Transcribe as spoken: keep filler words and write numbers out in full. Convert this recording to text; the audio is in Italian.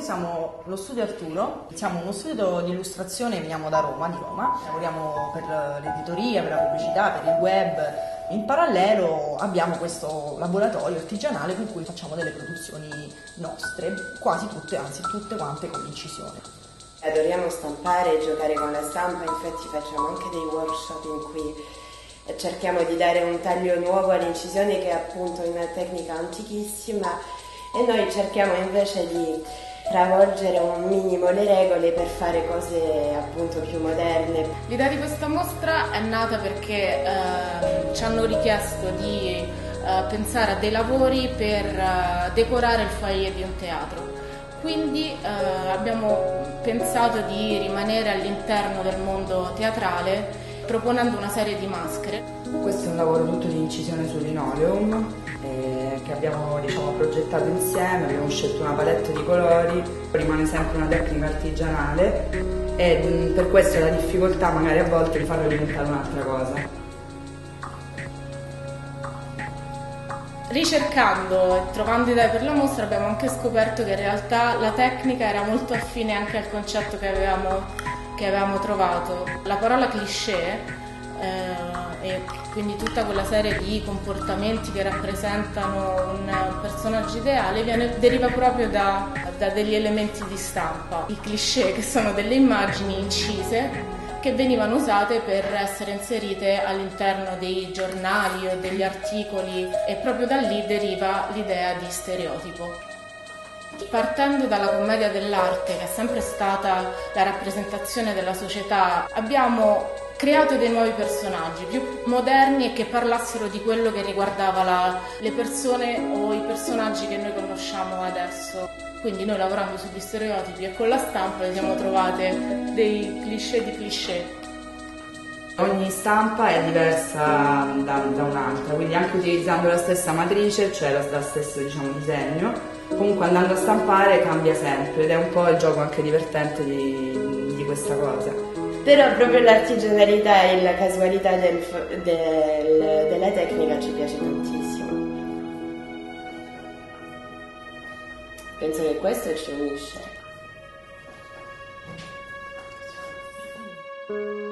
siamo lo studio Arturo, siamo uno studio di illustrazione, veniamo da Roma, di Roma, lavoriamo per l'editoria, per la pubblicità, per il web. In parallelo abbiamo questo laboratorio artigianale con cui facciamo delle produzioni nostre, quasi tutte, anzi tutte quante con incisione. Adoriamo stampare e giocare con la stampa, infatti facciamo anche dei workshop in cui cerchiamo di dare un taglio nuovo all'incisione, che è appunto una tecnica antichissima, e noi cerchiamo invece di travolgere un minimo le regole per fare cose appunto più moderne. L'idea di questa mostra è nata perché eh, ci hanno richiesto di eh, pensare a dei lavori per eh, decorare il foyer di un teatro. Quindi eh, abbiamo pensato di rimanere all'interno del mondo teatrale proponendo una serie di maschere. Questo è un lavoro tutto di incisione su linoleum eh, che abbiamo diciamo, progettato insieme, abbiamo scelto una palette di colori, rimane sempre una tecnica artigianale e mh, per questo la difficoltà magari a volte di farlo diventare un'altra cosa. Ricercando e trovando idee per la mostra abbiamo anche scoperto che in realtà la tecnica era molto affine anche al concetto che avevamo, che avevamo trovato. La parola cliché eh, e quindi tutta quella serie di comportamenti che rappresentano un personaggio ideale viene, deriva proprio da, da degli elementi di stampa. I cliché, che sono delle immagini incise che venivano usate per essere inserite all'interno dei giornali o degli articoli, e proprio da lì deriva l'idea di stereotipo. Partendo dalla commedia dell'arte, che è sempre stata la rappresentazione della società, abbiamo creato dei nuovi personaggi più moderni e che parlassero di quello che riguardava la, le persone o i personaggi che noi conosciamo adesso. Quindi noi, lavorando sugli stereotipi e con la stampa, ne siamo trovate dei cliché di cliché. Ogni stampa è diversa da, da un'altra, quindi anche utilizzando la stessa matrice, cioè lo, lo stesso diciamo, disegno, comunque andando a stampare cambia sempre, ed è un po' il gioco anche divertente di, di questa cosa. Però proprio l'artigianalità e la casualità del, del, della tecnica ci piace tantissimo. Penso che questo ci unisce.